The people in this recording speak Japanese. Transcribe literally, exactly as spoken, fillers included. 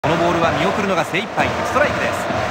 このボールは見送るのが精一杯。ストライクです。